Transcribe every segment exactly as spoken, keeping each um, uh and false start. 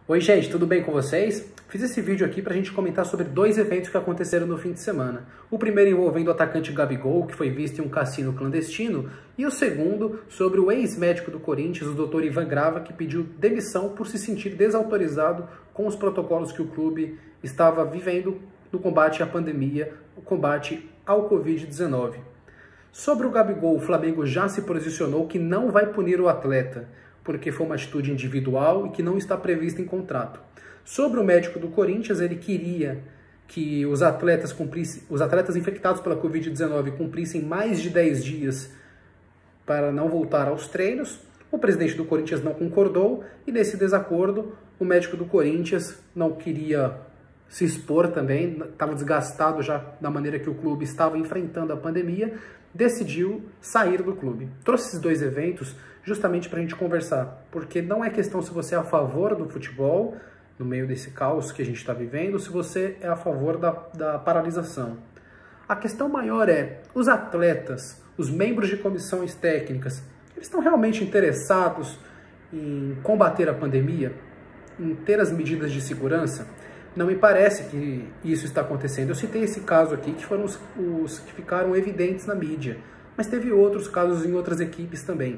Oi gente, tudo bem com vocês? Fiz esse vídeo aqui para a gente comentar sobre dois eventos que aconteceram no fim de semana. O primeiro envolvendo o atacante Gabigol, que foi visto em um cassino clandestino, e o segundo sobre o ex-médico do Corinthians, o doutor Ivan Grava, que pediu demissão por se sentir desautorizado com os protocolos que o clube estava vivendo no combate à pandemia, o combate ao covid dezenove. Sobre o Gabigol, o Flamengo já se posicionou que não vai punir o atleta, porque foi uma atitude individual e que não está prevista em contrato. Sobre o médico do Corinthians, ele queria que os atletas, cumprissem, os atletas infectados pela covid dezenove cumprissem mais de dez dias para não voltar aos treinos. O presidente do Corinthians não concordou e nesse desacordo o médico do Corinthians não queria se expor também, estava desgastado já da maneira que o clube estava enfrentando a pandemia, decidiu sair do clube. Trouxe esses dois eventos justamente para a gente conversar, porque não é questão se você é a favor do futebol, no meio desse caos que a gente está vivendo, se você é a favor da, da paralisação. A questão maior é, os atletas, os membros de comissões técnicas, eles estão realmente interessados em combater a pandemia, em ter as medidas de segurança? Não me parece que isso está acontecendo. Eu citei esse caso aqui, que foram os, os que ficaram evidentes na mídia, mas teve outros casos em outras equipes também.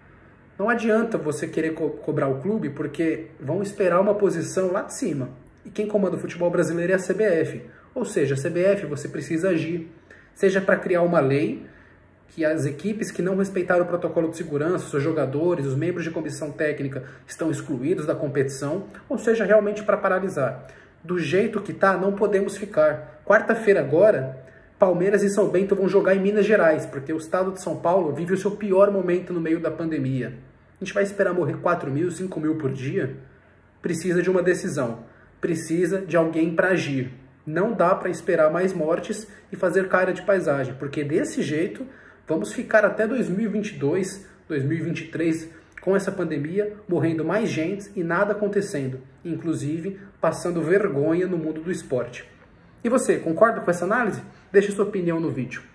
Não adianta você querer co cobrar o clube, porque vão esperar uma posição lá de cima. E quem comanda o futebol brasileiro é a C B F. Ou seja, a C B F você precisa agir, seja para criar uma lei que as equipes que não respeitaram o protocolo de segurança, seus jogadores, os membros de comissão técnica estão excluídos da competição, ou seja, realmente para paralisar. Do jeito que tá, não podemos ficar. Quarta-feira agora, Palmeiras e São Bento vão jogar em Minas Gerais, porque o estado de São Paulo vive o seu pior momento no meio da pandemia. A gente vai esperar morrer quatro mil, cinco mil por dia? Precisa de uma decisão. Precisa de alguém para agir. Não dá para esperar mais mortes e fazer cara de paisagem, porque desse jeito vamos ficar até dois mil e vinte e dois, dois mil e vinte e três com essa pandemia, morrendo mais gente e nada acontecendo, inclusive passando vergonha no mundo do esporte. E você, concorda com essa análise? Deixe sua opinião no vídeo.